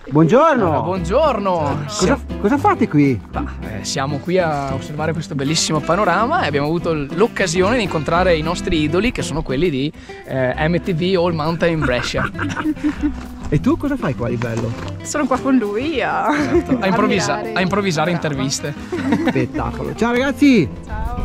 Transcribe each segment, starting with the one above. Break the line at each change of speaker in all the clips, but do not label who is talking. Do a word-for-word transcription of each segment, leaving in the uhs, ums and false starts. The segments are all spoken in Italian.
Buongiorno!
Allora, buongiorno!
Cosa, cosa fate qui?
Ah, eh, siamo qui a osservare questo bellissimo panorama e abbiamo avuto l'occasione di incontrare i nostri idoli, che sono quelli di eh, M T V All Mountain Brescia.
E tu cosa fai qua di bello?
Sono qua con lui a,
Certo, a, improvvisa
a,
a improvvisare interviste.
Spettacolo! Ciao ragazzi!
Ciao!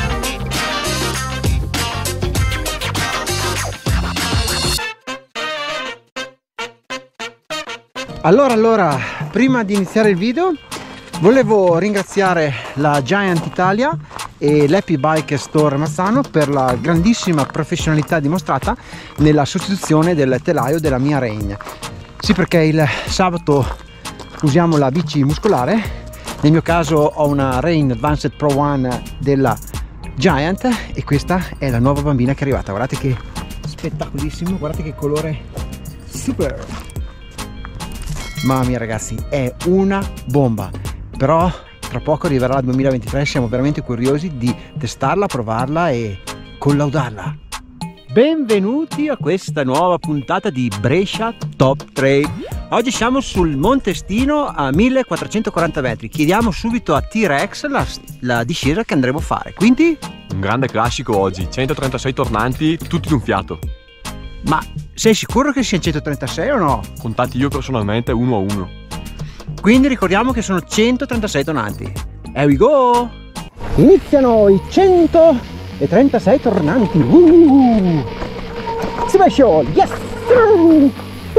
Allora, allora, prima di iniziare il video volevo ringraziare la Giant Italia e l'Happy Bike Store Mazzano per la grandissima professionalità dimostrata nella sostituzione del telaio della mia Reign. Sì, perché il sabato usiamo la bici muscolare, nel mio caso ho una Reign Advanced Pro One della Giant e questa è la nuova bambina che è arrivata. Guardate che spettacolissimo, guardate che colore super! Mamma mia ragazzi, è una bomba, però tra poco arriverà il duemilaventitré, siamo veramente curiosi di testarla, provarla e collaudarla. Benvenuti a questa nuova puntata di Brescia Top Trail. Oggi siamo sul Monte Stino a millequattrocentoquaranta metri, chiediamo subito a T-Rex la, la discesa che andremo a fare, quindi...
Un grande classico oggi, centotrentasei tornanti, tutti d'un fiato.
Ma sei sicuro che sia centotrentasei o no?
Contati io personalmente uno a uno.
Quindi ricordiamo che sono centotrentasei tornanti. Here we go! Iniziano i centotrentasei tornanti. Uh! Special! Yes! Uh!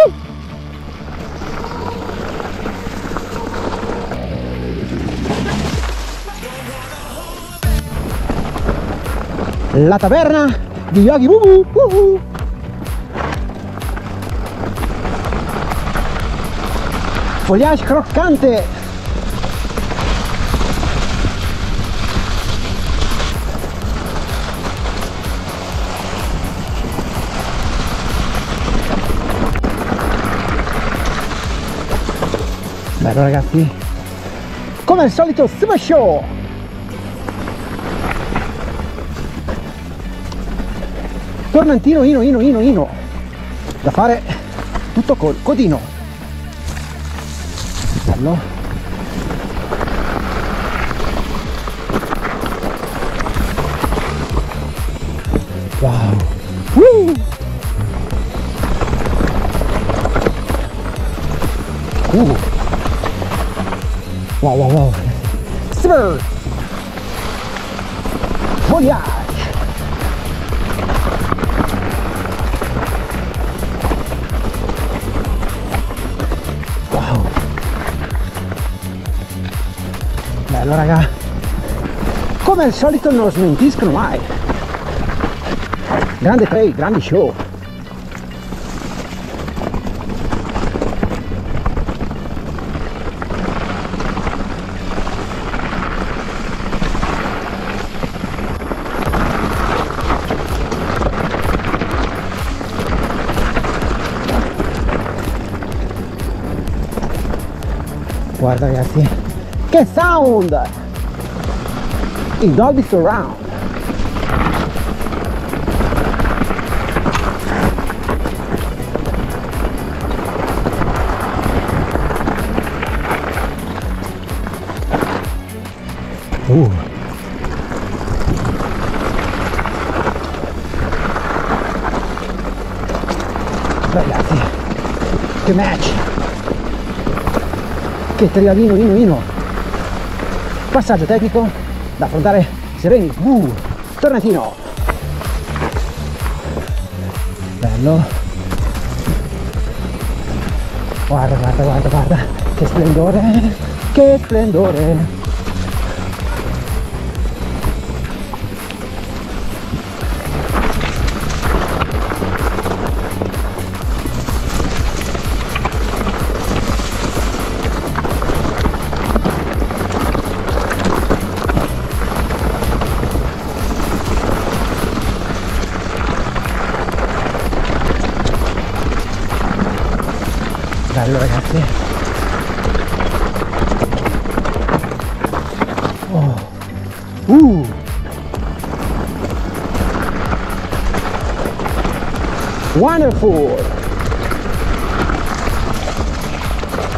La taverna di Yogi Bubu! Uh! Foliage croccante. Bello ragazzi, come al solito super show. Tornantino ino ino ino ino da fare tutto col codino. Bello. Wow. Woo. Uh. Wow wow wow. Super. Voyage. Bello raga, come al solito non lo smentiscono mai. Grande trail, grandi show. Guarda ragazzi, che sound! Il Dolby Surround. Uh. Ragazzi, che match! Che trialino, ino, ino! Passaggio tecnico da affrontare sereni. Uh, tornantino. Bello. Guarda, guarda, guarda, guarda. Che splendore. Che splendore. Bello ragazzi. Oh. Uh. Wonderful.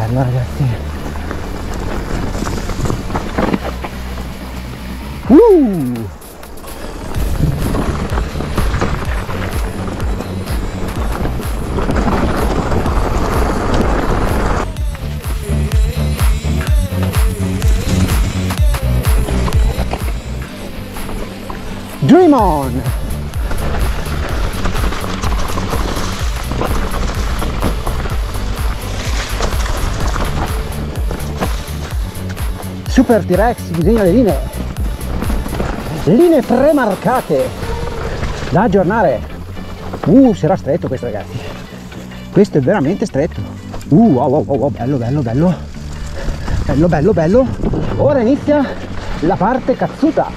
bello ragazzi. Uh! Dream on! Super T-Rex disegna le linee, linee premarcate da aggiornare. Uh, sarà stretto questo ragazzi, questo è veramente stretto. Uh, wow, wow, wow, bello, bello, bello, bello, bello, bello. Ora inizia la parte cazzuta,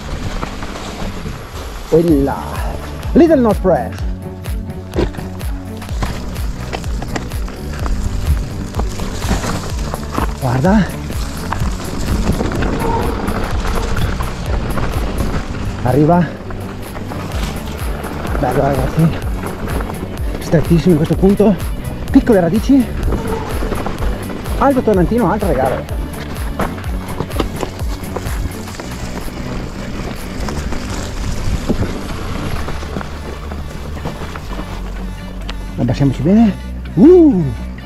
quella Little Nose Press. Guarda, arriva, bello ragazzi, strettissimo in questo punto, piccole radici, alto tornantino, alto regalo. Abbassiamoci bene. Uh!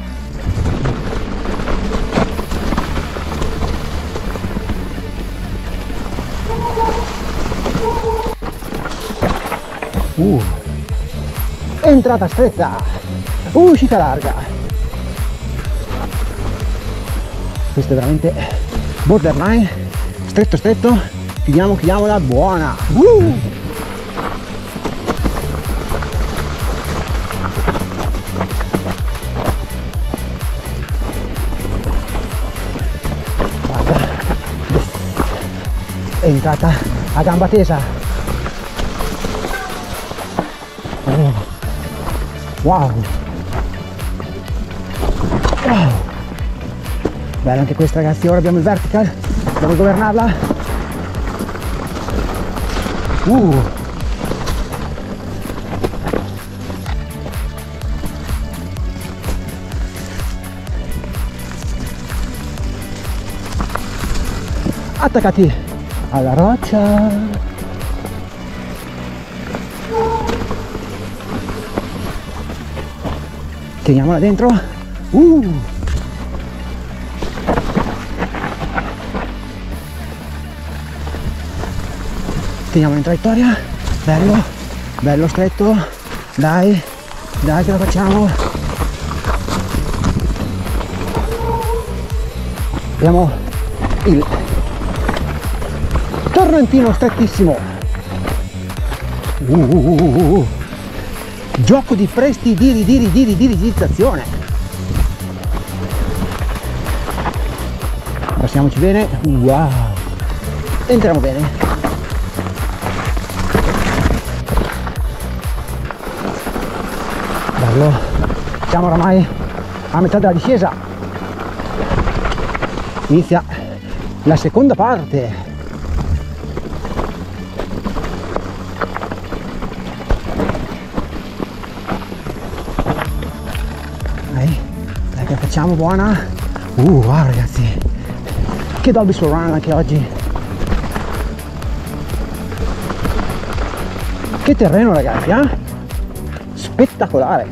Uh. Entrata stretta, uscita larga. Questo è veramente borderline, stretto stretto, chiudiamo, chiudiamola, buona. Uh. Guarda, è entrata a gamba tesa. Oh. Wow, wow, bella anche questa ragazzi. Ora abbiamo il vertical, devo governarla. uh. Attaccati alla roccia. Teniamola dentro. Uh. Teniamo in traiettoria. Bello, bello stretto. Dai, dai che la facciamo. Abbiamo il torrentino strettissimo. Uh, uh, uh, uh. Gioco di presti di di di di di digitazione. Passiamoci bene. Wow, entriamo bene. Bello, siamo oramai a metà della discesa, inizia la seconda parte. Dai che facciamo, buona. Uh, wow ragazzi, che Dolby Surround anche oggi. Che terreno ragazzi, eh? Spettacolare.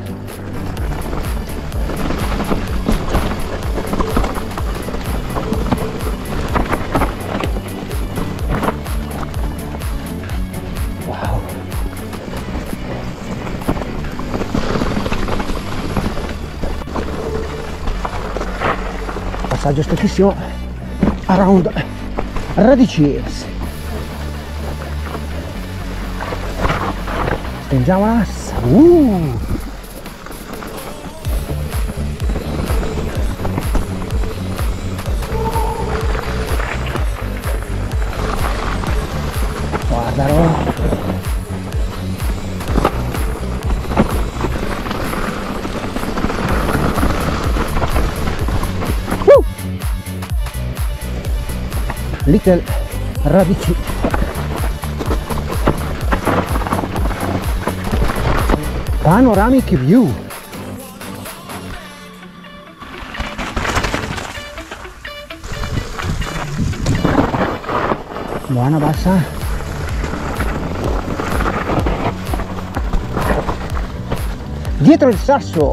Wow. Passaggio strettissimo around radices. Stringiamola. Uh. Guardalo. Little radici. Panoramic view. Buona, bassa. Dietro il sasso.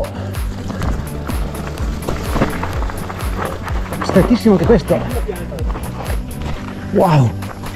Strettissimo anche questo. Wow.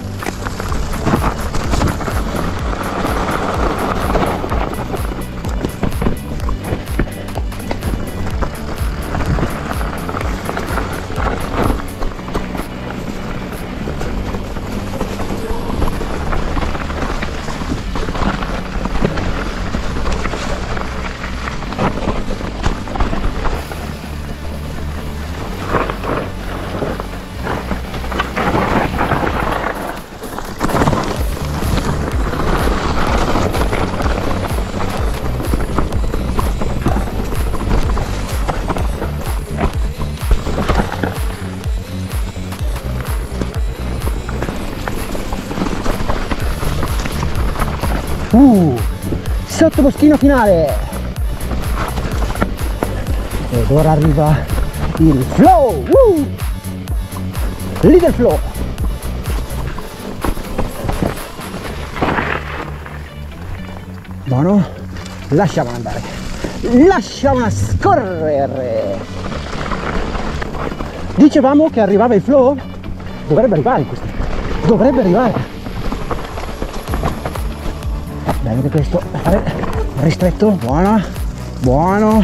Uh, sottoboschino finale ed ora arriva il flow, uh, leader flow. Buono, lasciamo andare, lasciamo scorrere. Dicevamo che arrivava il flow, dovrebbe arrivare questo, dovrebbe arrivare. Bene anche questo, fare ristretto, buono, buono.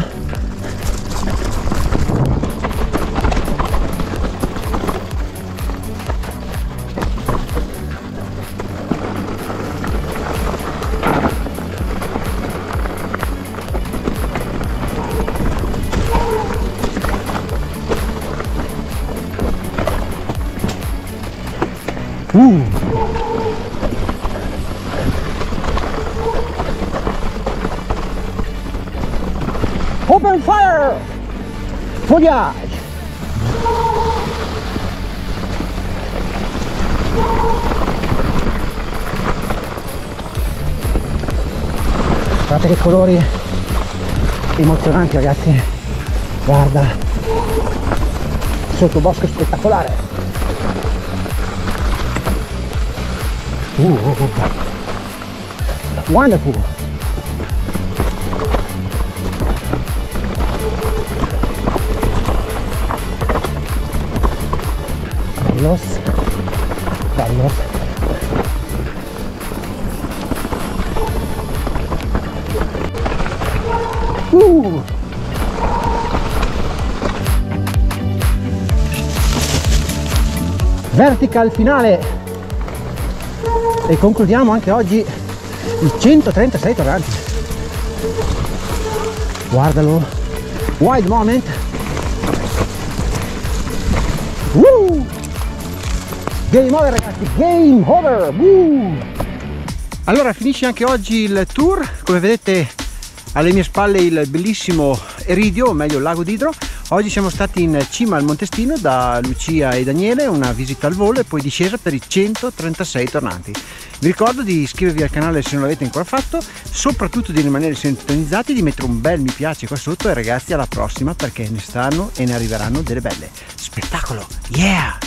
Uh. Open fire! Foliage! Guardate che colori emozionanti, ragazzi. Guarda, sottobosco spettacolare. Uh, uh, uh. Wonderful. Bellos, bellos. Uh. Vertical finale. E concludiamo anche oggi i centotrentasei tornanti. Guardalo, wild moment. Woo! Game over, ragazzi, game over. Woo! Allora finisce anche oggi il tour. Come vedete alle mie spalle il bellissimo Eridio, o meglio il lago d'Idro. Oggi siamo stati in cima al Montestino da Lucia e Daniele, una visita al volo e poi discesa per i centotrentasei tornanti. Vi ricordo di iscrivervi al canale se non l'avete ancora fatto, soprattutto di rimanere sintonizzati, di mettere un bel mi piace qua sotto e ragazzi alla prossima perché ne stanno e ne arriveranno delle belle. Spettacolo, yeah!